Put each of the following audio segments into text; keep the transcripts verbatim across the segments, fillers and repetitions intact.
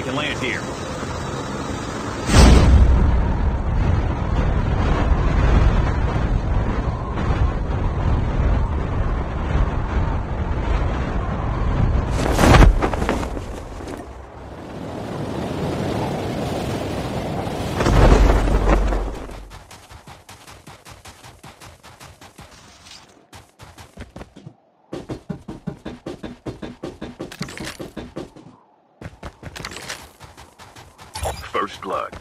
can land here. First blood.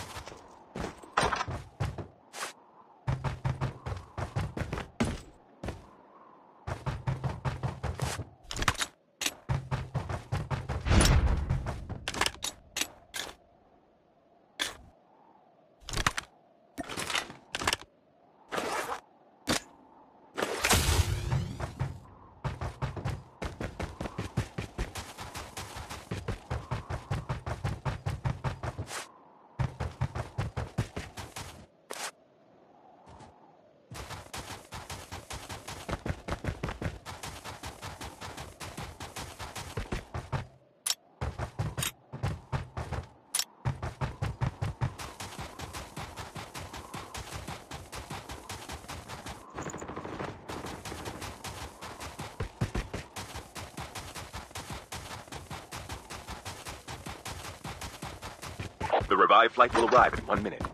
The revived flight will arrive in one minute.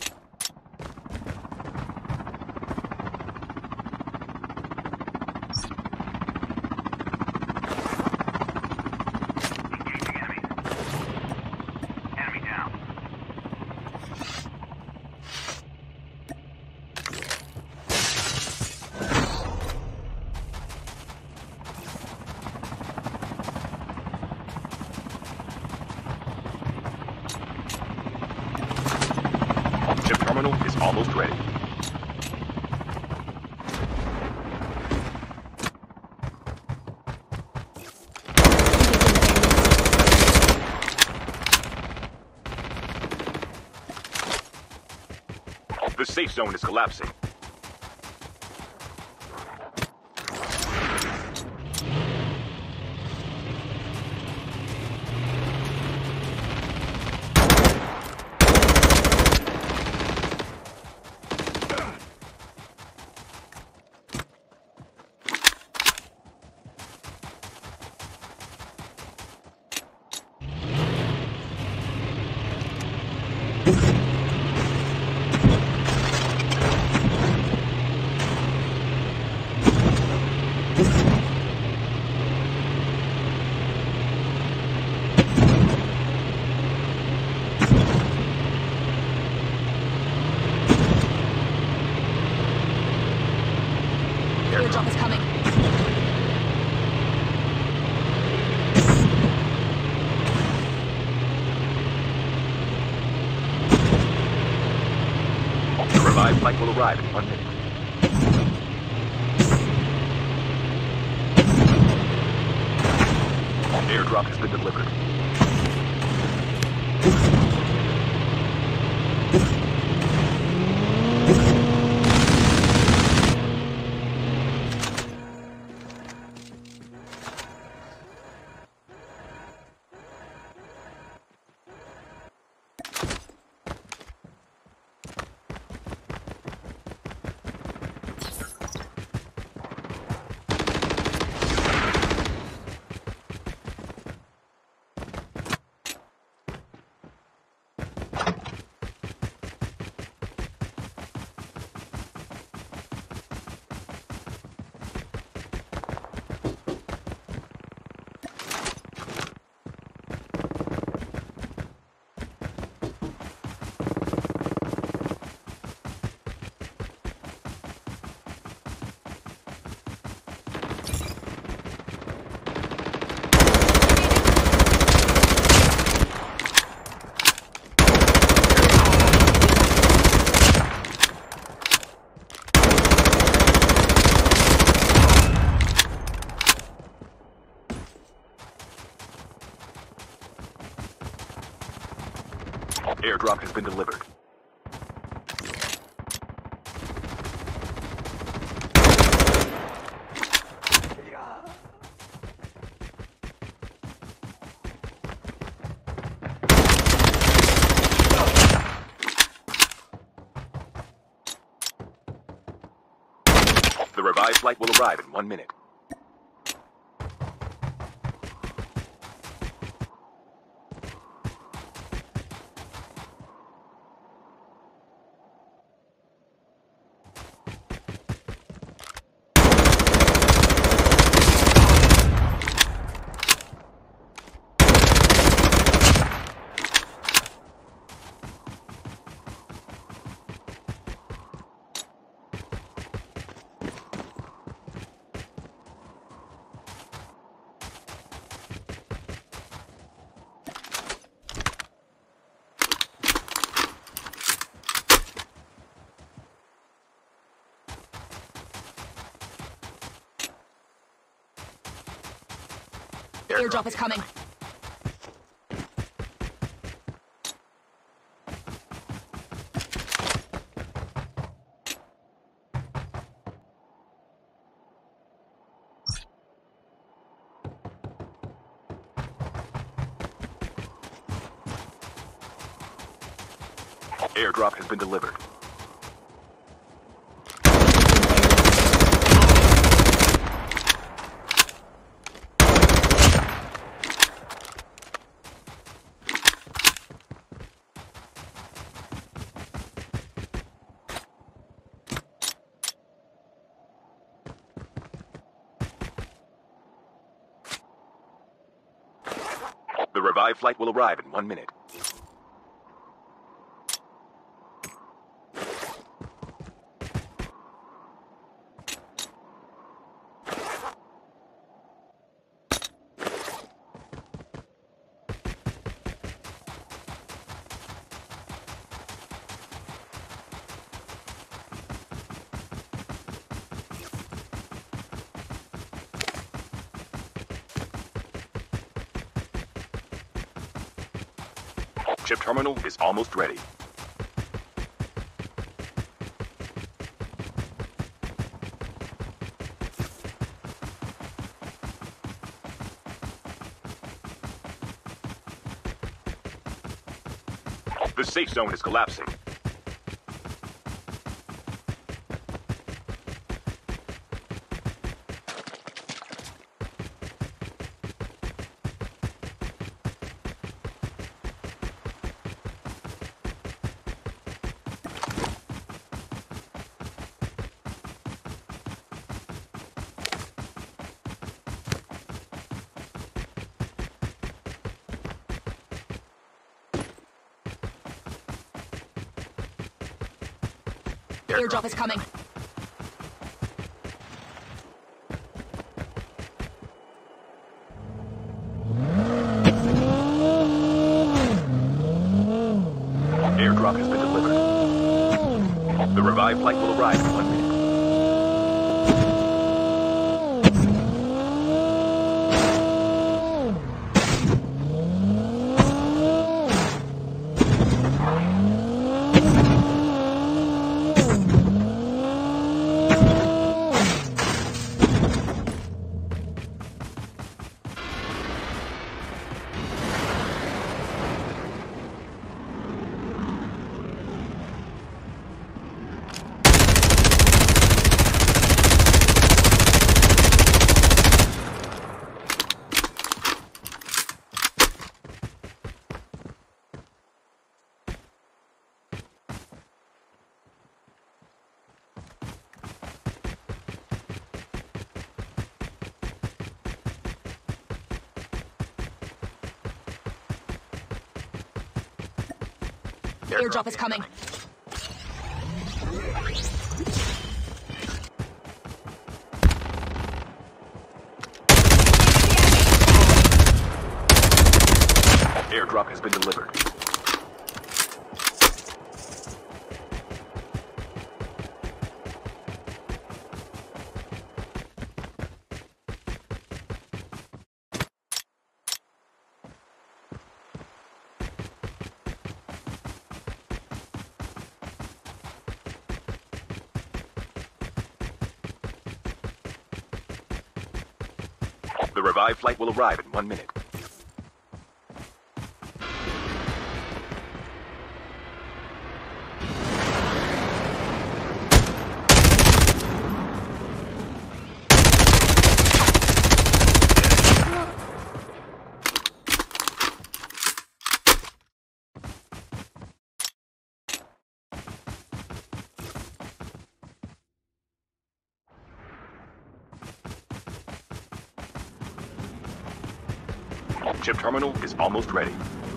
Chip terminal is almost ready. The safe zone is collapsing. Airdrop is coming. The revived flight will arrive in one minute. Airdrop has been delivered. Airdrop has been delivered. revived flight will arrive in one minute. Airdrop is coming. Airdrop has been delivered. The revived flight will arrive in one minute. Chip terminal is almost ready. The safe zone is collapsing. Airdrop is coming. Airdrop has been delivered. The revived flight will arrive in one minute. Airdrop is coming. Airdrop has been delivered. The revived flight will arrive in one minute. Chip terminal is almost ready.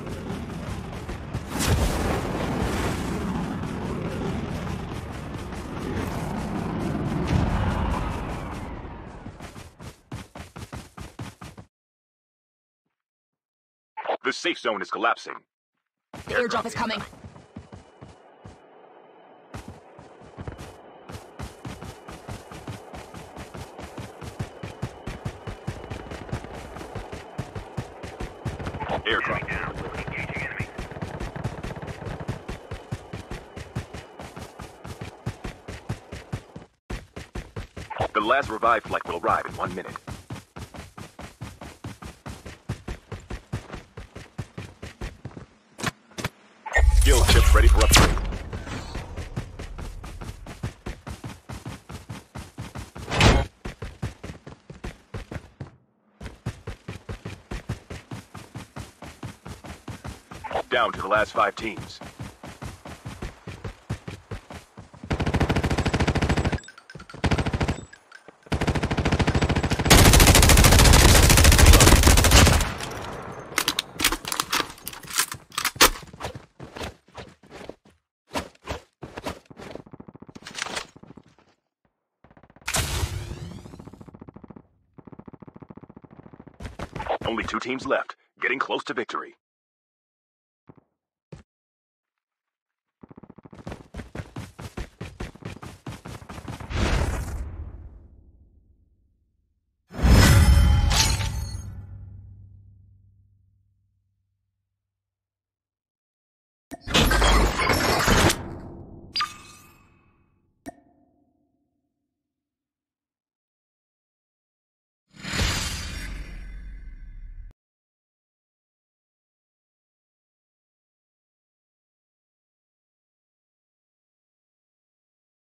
The safe zone is collapsing. The airdrop is coming. Airdrop. The last revive flight will arrive in one minute. Skill chips ready for upgrade. Down to the last five teams. Only two teams left, getting close to victory.